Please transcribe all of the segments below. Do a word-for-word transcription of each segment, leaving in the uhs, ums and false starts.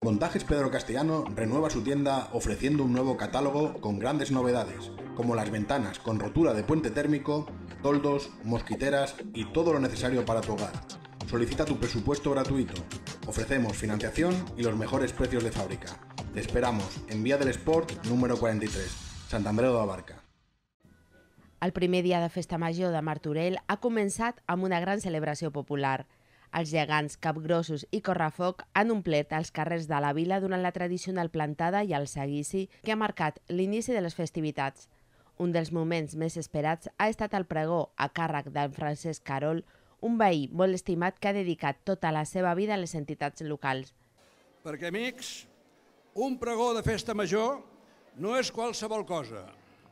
Montajes Pedro Castellano renueva su tienda ofreciendo un nuevo catálogo con grandes novedades, como las ventanas con rotura de puente térmico, toldos, mosquiteras y todo lo necesario para tu hogar. Solicita tu presupuesto gratuito. Ofrecemos financiación y los mejores precios de fábrica. Te esperamos en Vía del Esport número cuarenta y tres, Sant Andreu de la Barca. El primer dia de Festa Major de Martorell ha començat amb una gran celebració popular. Els gegants, capgrossos i correfoc han omplert els carrers de la vila durant la tradicional plantada i el seguici que ha marcat l'inici de les festivitats. Un dels moments més esperats ha estat el pregó a càrrec d'en Francesc Carol, un veí molt estimat que ha dedicat tota la seva vida a les entitats locals. Perquè, amics, un pregó de Festa Major no és qualsevol cosa.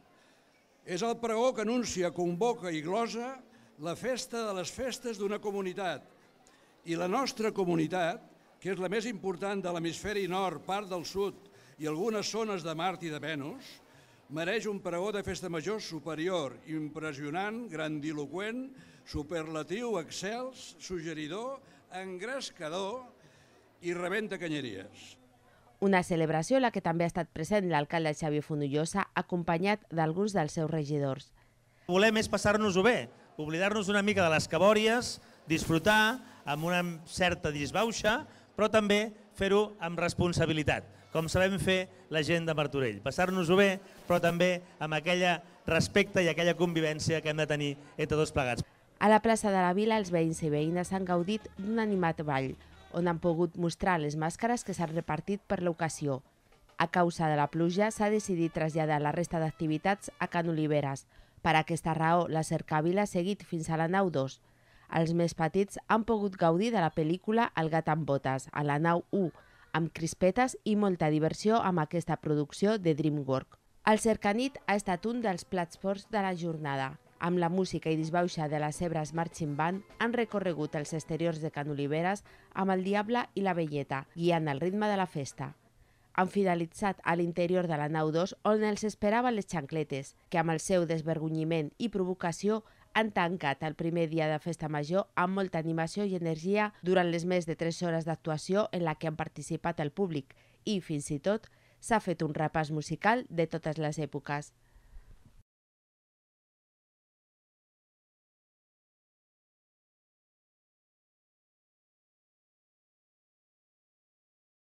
És el pregó que anuncia, convoca i glosa la festa de les festes d'una comunitat. I la nostra comunitat, que és la més important de l'hemisferi nord, part del sud i algunes zones de Mart i de Venus, mereix un pregó de Festa Major superior, impressionant, grandiloqüent, superlatiu, excels, suggeridor, engrescador i rebenta canyeries. Una celebració en la que també ha estat present l'alcalde Xavier Fonollosa, acompanyat d'alguns dels seus regidors. Volem és passar-nos-ho bé, oblidar-nos una mica de les cabòries, disfrutar amb una certa disbauxa, però també fer-ho amb responsabilitat, com sabem fer la gent de Martorell. Passar-nos-ho bé, però també amb aquella respecte i aquella convivència que hem de tenir entre tots plegats. A la plaça de la Vila, els veïns i veïnes han gaudit d'un animat ball, on han pogut mostrar les màscares que s'han repartit per l'ocasió. A causa de la pluja, s'ha decidit traslladar la resta d'activitats a Can Oliveres. Per aquesta raó, la cercavila ha seguit fins a la nau dos. Els més petits han pogut gaudir de la pel·lícula El gat amb botes, a la nau u, amb crispetes i molta diversió amb aquesta producció de DreamWorks. El cercanit ha estat un dels plats forts de la jornada. Amb la música i disbauxa de la Cebres Marching Band han recorregut els exteriors de Can Oliveres amb el Diable i la Velleta, guiant el ritme de la festa. Han finalitzat a l'interior de la nau dos on els esperaven les xancletes, que amb el seu desvergonyiment i provocació han tancat el primer dia de Festa Major amb molta animació i energia durant les més de tres hores d'actuació en la que han participat el públic i, fins i tot, s'ha fet un repàs musical de totes les èpoques.